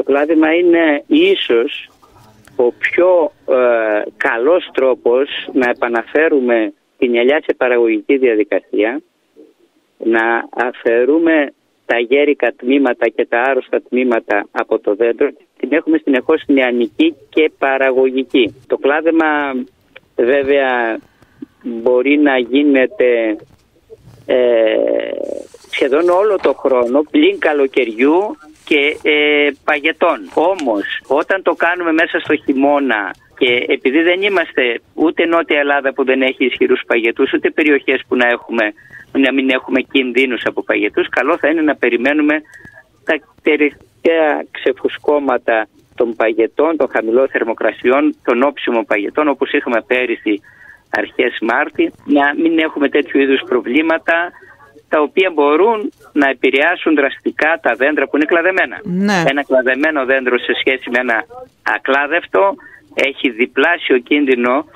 κλάδεμα είναι ίσως ο πιο καλός τρόπος να επαναφέρουμε την ελιά σε παραγωγική διαδικασία, να αφαιρούμε τα γέρικα τμήματα και τα άρρωστα τμήματα από το δέντρο, την έχουμε συνεχώς νεανική και παραγωγική. Το κλάδεμα βέβαια μπορεί να γίνεται σχεδόν όλο το χρόνο, πλην καλοκαιριού και παγετών. Όμως όταν το κάνουμε μέσα στο χειμώνα, και επειδή δεν είμαστε ούτε Νότια Ελλάδα που δεν έχει ισχυρούς παγετούς, ούτε περιοχές που να μην έχουμε κινδύνους από παγετούς, καλό θα είναι να περιμένουμε τα τελευταία ξεφουσκώματα των παγετών, των χαμηλών θερμοκρασιών, των όψιμων παγετών, όπως είχαμε πέρυσι αρχές Μάρτη, να μην έχουμε τέτοιου είδους προβλήματα, τα οποία μπορούν να επηρεάσουν δραστικά τα δέντρα που είναι κλαδεμένα. Ναι. Ένα κλαδεμένο δέντρο σε σχέση με ένα ακλάδευτο έχει διπλάσιο κίνδυνο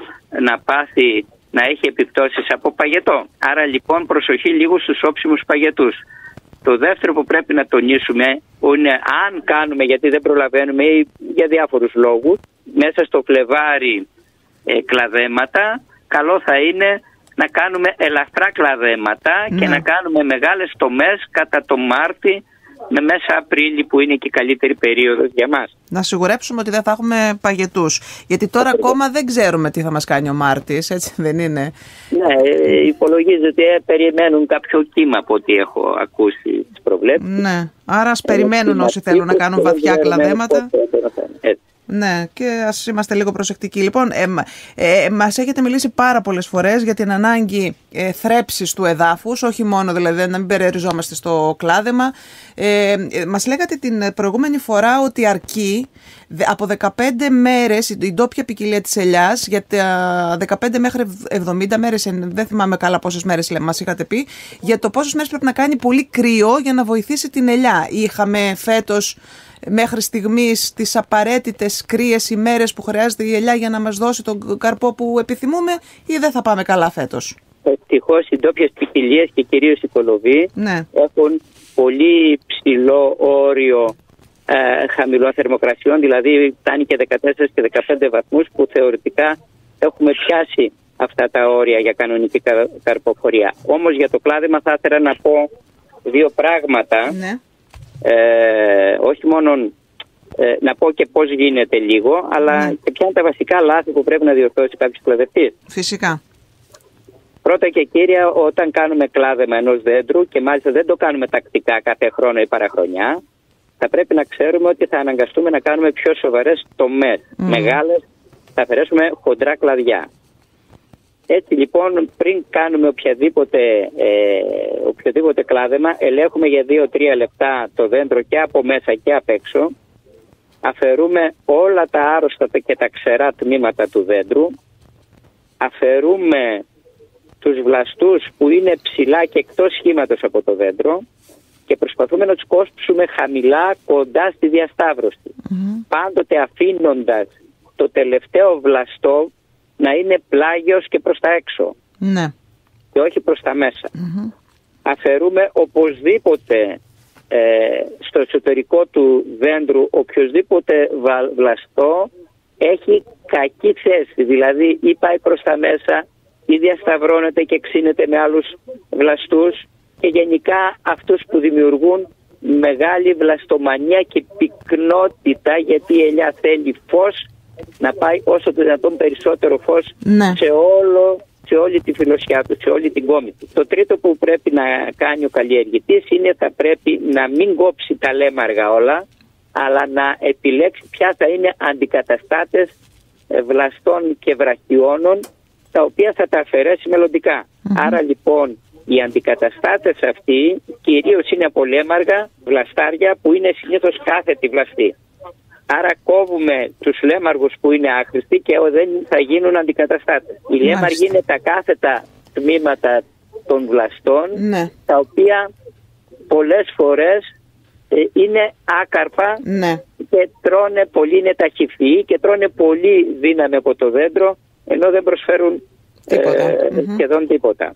να έχει επιπτώσεις από παγετό. Άρα λοιπόν προσοχή λίγο στους όψιμους παγετούς. Το δεύτερο που πρέπει να τονίσουμε είναι, αν κάνουμε, γιατί δεν προλαβαίνουμε ή για διάφορους λόγους, μέσα στο Φλεβάρι κλαδέματα, καλό θα είναι να κάνουμε ελαφρά κλαδέματα και να κάνουμε μεγάλες τομές κατά το Μάρτι με μέσα Απρίλη, που είναι και η καλύτερη περίοδος για μας. Να σιγουρέψουμε ότι δεν θα έχουμε παγετούς. Γιατί τώρα ακόμα δεν ξέρουμε τι θα μας κάνει ο Μάρτης, έτσι δεν είναι? Ναι, υπολογίζεται ότι περιμένουν κάποιο κύμα από ό,τι έχω ακούσει τις προβλέψεις. Ναι, άρα ας περιμένουν όσοι θέλουν να κάνουν βαθιά κλαδέματα. Ναι, και ας είμαστε λίγο προσεκτικοί. Λοιπόν, μας έχετε μιλήσει πάρα πολλές φορές για την ανάγκη θρέψης του εδάφους, όχι μόνο δηλαδή να μην περιοριζόμαστε στο κλάδεμα. Μας λέγατε την προηγούμενη φορά ότι αρκεί από 15 μέρες η ντόπια ποικιλία της ελιάς, για τα 15 μέχρι 70 μέρες, δεν θυμάμαι καλά πόσες μέρες μας είχατε πει, για το πόσες μέρες πρέπει να κάνει πολύ κρύο για να βοηθήσει την ελιά. Είχαμε φέτος μέχρι στιγμής τις απαραίτητες κρύες ημέρες που χρειάζεται η ελιά για να μας δώσει τον καρπό που επιθυμούμε, ή δεν θα πάμε καλά φέτος? Ευτυχώς οι ντόπιες ποικιλίες και κυρίως οι κολοβοί έχουν πολύ ψηλό όριο χαμηλών θερμοκρασιών, δηλαδή φτάνει και 14 και 15 βαθμούς, που θεωρητικά έχουμε πιάσει αυτά τα όρια για κανονική καρποφορία. Όμως για το κλάδεμα θα ήθελα να πω δύο πράγματα. Ναι. Όχι μόνο να πω και πώς γίνεται λίγο, αλλά και ποια είναι τα βασικά λάθη που πρέπει να διορθώσει κάποιος κλαδευτής. Φυσικά. Πρώτα και κύρια, όταν κάνουμε κλάδεμα ενός δέντρου, και μάλιστα δεν το κάνουμε τακτικά κάθε χρόνο ή παραχρονιά, θα πρέπει να ξέρουμε ότι θα αναγκαστούμε να κάνουμε πιο σοβαρές τομές. Μεγάλες, θα αφαιρέσουμε χοντρά κλαδιά. Έτσι λοιπόν, πριν κάνουμε οποιοδήποτε κλάδεμα, ελέγχουμε για 2-3 λεπτά το δέντρο και από μέσα και απ' έξω. Αφαιρούμε όλα τα άρρωστα και τα ξερά τμήματα του δέντρου. Αφαιρούμε τους βλαστούς που είναι ψηλά και εκτός σχήματος από το δέντρο και προσπαθούμε να τους κόψουμε χαμηλά, κοντά στη διασταύρωση. Πάντοτε αφήνοντας το τελευταίο βλαστό να είναι πλάγιος και προς τα έξω, και όχι προς τα μέσα. Αφαιρούμε οπωσδήποτε στο εσωτερικό του δέντρου οποιοδήποτε βλαστό έχει κακή θέση, δηλαδή ή πάει προς τα μέσα ή διασταυρώνεται και ξύνεται με άλλους βλαστούς, και γενικά αυτούς που δημιουργούν μεγάλη βλαστομανία και πυκνότητα, γιατί η ελιά θέλει φως, να πάει όσο το δυνατόν περισσότερο φως σε όλη τη φιλοσιά του, σε όλη την κόμη του. Το τρίτο που πρέπει να κάνει ο καλλιεργητής είναι, θα πρέπει να μην κόψει τα λέμαργα όλα, αλλά να επιλέξει ποια θα είναι αντικαταστάτες βλαστών και βραχιώνων, τα οποία θα τα αφαιρέσει μελλοντικά. Άρα λοιπόν οι αντικαταστάτες αυτοί κυρίως είναι από λέμαργα, βλαστάρια που είναι συνήθως κάθετη βλαστή. Άρα κόβουμε τους λέμαργους που είναι άχρηστοι και δεν θα γίνουν αντικαταστάτες. Οι λέμαργοι είναι τα κάθετα τμήματα των βλαστών, τα οποία πολλές φορές είναι άκαρπα και τρώνε πολύ, είναι ταχυφυοί και τρώνε πολύ δύναμη από το δέντρο, ενώ δεν προσφέρουν σχεδόν τίποτα.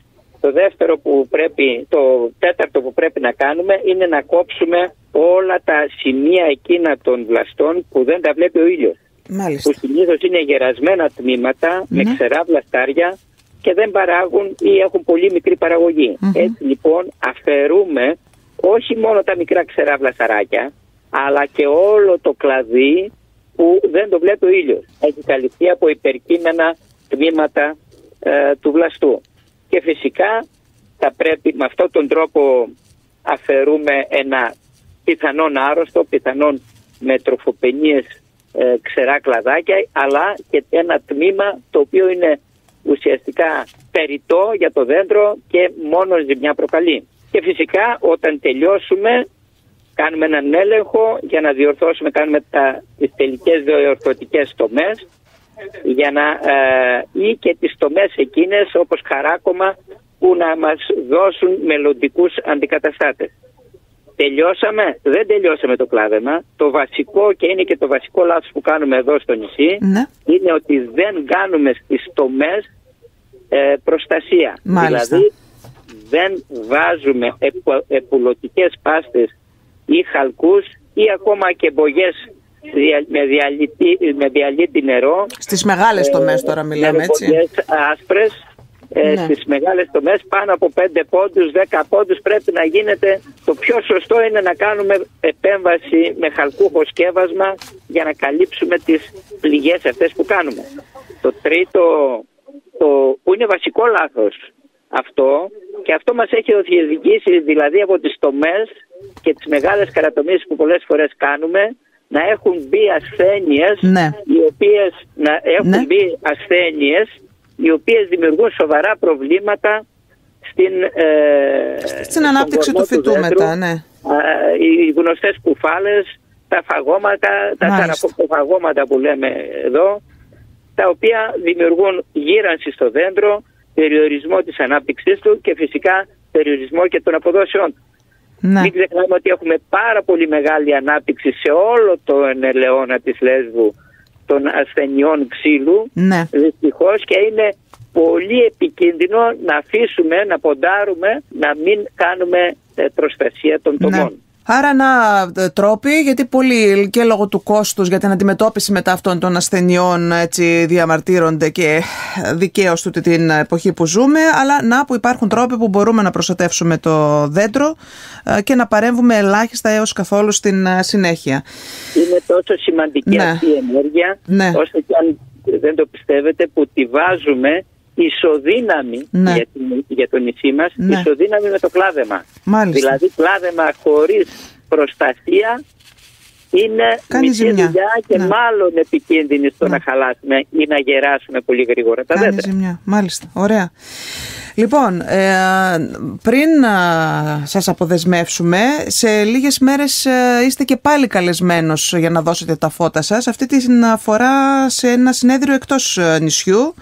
Το τέταρτο που πρέπει να κάνουμε είναι να κόψουμε όλα τα σημεία εκείνα των βλαστών που δεν τα βλέπει ο ήλιος. Μάλιστα. Που συνήθως είναι γερασμένα τμήματα με ξερά βλαστάρια και δεν παράγουν ή έχουν πολύ μικρή παραγωγή. Έτσι λοιπόν αφαιρούμε όχι μόνο τα μικρά ξερά βλασταράκια, αλλά και όλο το κλαδί που δεν το βλέπει ο ήλιος. Έχει καλυφθεί από υπερκείμενα τμήματα του βλαστού. Και φυσικά θα πρέπει με αυτόν τον τρόπο αφαιρούμε ένα πιθανόν άρρωστο, πιθανόν με τροφοπαινίες ξερά κλαδάκια, αλλά και ένα τμήμα το οποίο είναι ουσιαστικά περιττό για το δέντρο και μόνο ζημιά προκαλεί. Και φυσικά όταν τελειώσουμε κάνουμε έναν έλεγχο για να διορθώσουμε, κάνουμε τις τελικές διορθωτικές τομές για να, ή και τις τομές εκείνες όπως χαράκωμα που να μας δώσουν μελλοντικούς αντικαταστάτες. Τελειώσαμε, δεν τελειώσαμε το κλάδεμα. Το βασικό, και είναι και το βασικό λάθος που κάνουμε εδώ στο νησί, είναι ότι δεν κάνουμε στις τομές προστασία. Μάλιστα. Δηλαδή δεν βάζουμε επουλωτικές πάστες ή χαλκούς ή ακόμα και μπογιές με διαλύτη νερό. Στις μεγάλες τομές τώρα μιλάμε, έτσι. Μπογιές άσπρες. Στις μεγάλες τομές πάνω από 5 πόντους, 10 πόντους πρέπει να γίνεται. Το πιο σωστό είναι να κάνουμε επέμβαση με χαλκούχο σκεύασμα για να καλύψουμε τις πληγές αυτές που κάνουμε. Το τρίτο, που είναι βασικό λάθος αυτό, και αυτό μας έχει οδηγήσει δηλαδή από τις τομές και τις μεγάλες καρατομήσεις που πολλές φορές κάνουμε, να έχουν μπει ασθένειες, οι οποίες μπει ασθένειες οι οποίες δημιουργούν σοβαρά προβλήματα στην ανάπτυξη του φυτού μετά, οι γνωστές κουφάλες, τα φαγώματα, τα σαρακοφαγώματα που λέμε εδώ, τα οποία δημιουργούν γύρανση στο δέντρο, περιορισμό της ανάπτυξής του και φυσικά περιορισμό και των αποδόσεών του. Μην ξεχνάμε ότι έχουμε πάρα πολύ μεγάλη ανάπτυξη σε όλο τον ελαιώνα της Λέσβου των ασθενειών ξύλου, δυστυχώς, και είναι πολύ επικίνδυνο να αφήσουμε, να ποντάρουμε, να μην κάνουμε προστασία των τομών. Άρα τρόποι, γιατί πολλοί και λόγω του κόστους για την αντιμετώπιση μετά αυτών των ασθενειών έτσι διαμαρτύρονται και δικαίως τούτη την εποχή που ζούμε, αλλά που υπάρχουν τρόποι που μπορούμε να προστατεύσουμε το δέντρο και να παρέμβουμε ελάχιστα έως καθόλου στην συνέχεια. Είναι τόσο σημαντική αυτή η ενέργεια, ώστε και αν δεν το πιστεύετε, που τη βάζουμε ισοδύναμη για το νησί μας, ισοδύναμη με το κλάδεμα. Δηλαδή κλάδεμα χωρίς προστασία είναι μισή δουλειά και μάλλον επικίνδυνη στο να χαλάσουμε ή να γεράσουμε πολύ γρήγορα τα δέντρα. Ζημιά. Μάλιστα, ωραία. Λοιπόν, πριν σας αποδεσμεύσουμε, σε λίγες μέρες είστε και πάλι καλεσμένος για να δώσετε τα φώτα σας, αυτή την φορά σε ένα συνέδριο εκτός νησιού,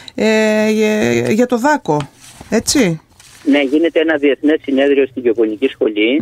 για το δάκο, έτσι. Ναι, γίνεται ένα διεθνές συνέδριο στη Γεωπονική Σχολή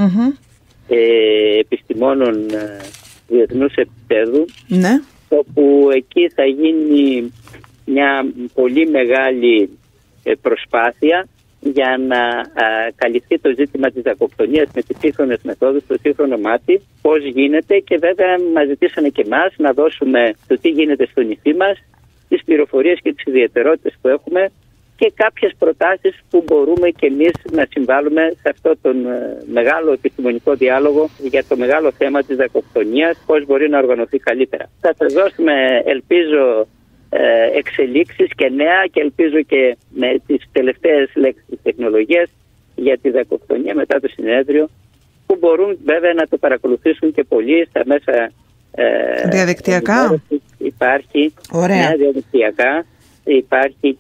επιστημόνων διεθνούς επίπεδου, όπου εκεί θα γίνει μια πολύ μεγάλη προσπάθεια για να καλυφθεί το ζήτημα της δακοκτονίας με τις σύγχρονες μεθόδους, το σύγχρονο μάτι, πώς γίνεται, και βέβαια μας ζητήσανε και εμάς να δώσουμε το τι γίνεται στο νησί μας, τις πληροφορίες και τις ιδιαιτερότητες που έχουμε και κάποιες προτάσεις που μπορούμε και εμείς να συμβάλλουμε σε αυτό τον μεγάλο επιστημονικό διάλογο για το μεγάλο θέμα της δακοκτονίας, πώς μπορεί να οργανωθεί καλύτερα. Θα σας δώσουμε, ελπίζω, εξελίξεις και νέα, και ελπίζω και με τις τελευταίες λέξεις της τεχνολογίας για τη δακοκτονία μετά το συνέδριο, που μπορούν βέβαια να το παρακολουθήσουν και πολλοί στα μέσα διαδικτυακά. Υπάρχει διαδικτυακά, υπάρχει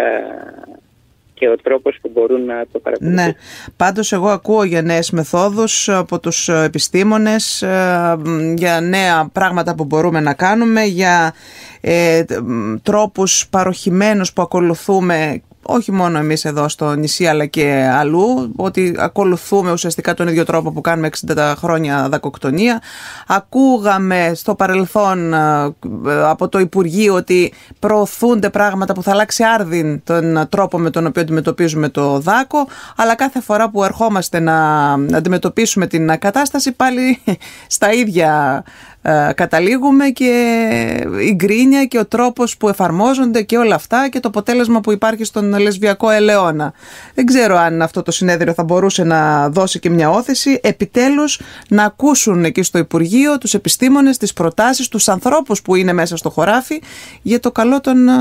και ο τρόπος που μπορούν να το παρακολουθήσουν. Πάντως εγώ ακούω για νέες μεθόδους από τους επιστήμονες, για νέα πράγματα που μπορούμε να κάνουμε, για τρόπους παροχημένους που ακολουθούμε όχι μόνο εμείς εδώ στο νησί αλλά και αλλού, ότι ακολουθούμε ουσιαστικά τον ίδιο τρόπο που κάνουμε 60 χρόνια δακοκτονία. Ακούγαμε στο παρελθόν από το Υπουργείο ότι προωθούνται πράγματα που θα αλλάξει άρδιν τον τρόπο με τον οποίο αντιμετωπίζουμε το δάκο, αλλά κάθε φορά που ερχόμαστε να αντιμετωπίσουμε την κατάσταση πάλι στα ίδια καταλήγουμε, και η γκρίνια και ο τρόπος που εφαρμόζονται και όλα αυτά και το αποτέλεσμα που υπάρχει στον λεσβιακό ελαιώνα. Δεν ξέρω αν αυτό το συνέδριο θα μπορούσε να δώσει και μια όθηση, επιτέλους να ακούσουν εκεί στο Υπουργείο τους επιστήμονες, τις προτάσεις, τους ανθρώπους που είναι μέσα στο χωράφι για το καλό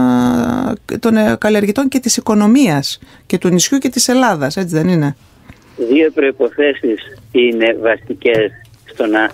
των καλλιεργητών και της οικονομίας και του νησιού και της Ελλάδας, έτσι δεν είναι? Δύο προϋποθέσεις είναι βασικές στο να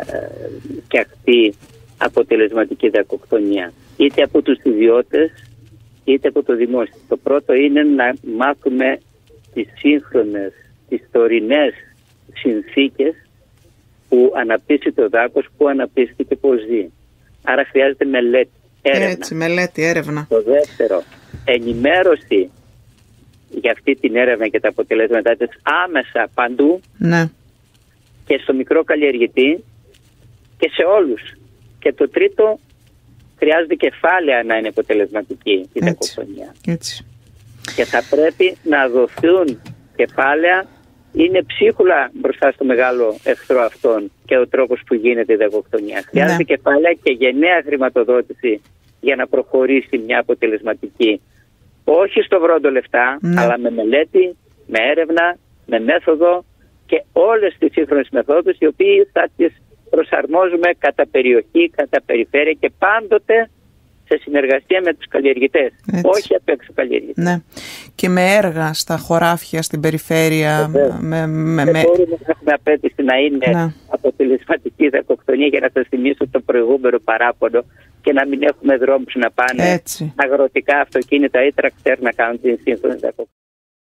φτιαχτεί αποτελεσματική δακοκτονία, είτε από τους ιδιώτες είτε από το δημόσιο. Το πρώτο είναι να μάθουμε τις σύγχρονες, τις τωρινές συνθήκες που αναπτύσσει το δάκος, που αναπτύσσεται και πώς ζει. Άρα χρειάζεται μελέτη, έρευνα. Έτσι, μελέτη, έρευνα. Το δεύτερο, ενημέρωση για αυτή την έρευνα και τα αποτελέσματά της άμεσα παντού. Ναι. Και στο μικρό καλλιεργητή και σε όλους. Και το τρίτο, χρειάζεται κεφάλαια να είναι αποτελεσματική η δακοκτονία. Έτσι. Και θα πρέπει να δοθούν κεφάλαια, είναι ψίχουλα μπροστά στο μεγάλο εχθρό αυτόν και ο τρόπος που γίνεται η δακοκτονία. Χρειάζεται κεφάλαια και γενναία χρηματοδότηση για να προχωρήσει μια αποτελεσματική, όχι στο βρόντο λεφτά, αλλά με μελέτη, με έρευνα, με μέθοδο και όλες τις σύγχρονες μεθόδους, οι οποίοι θα τις προσαρμόζουμε κατά περιοχή, κατά περιφέρεια και πάντοτε σε συνεργασία με τους καλλιεργητές, όχι απ' έξω καλλιεργητές. Ναι. Και με έργα στα χωράφια, στην περιφέρεια. Δεν μπορούμε να έχουμε απέτηση να είναι αποτελεσματική δακοκτονία, για να σας θυμίσω το προηγούμενο παράπονο, και να μην έχουμε δρόμους να πάνε αγροτικά αυτοκίνητα ή τρακτέρ να κάνουν την σύγχρονη δακοκτονία.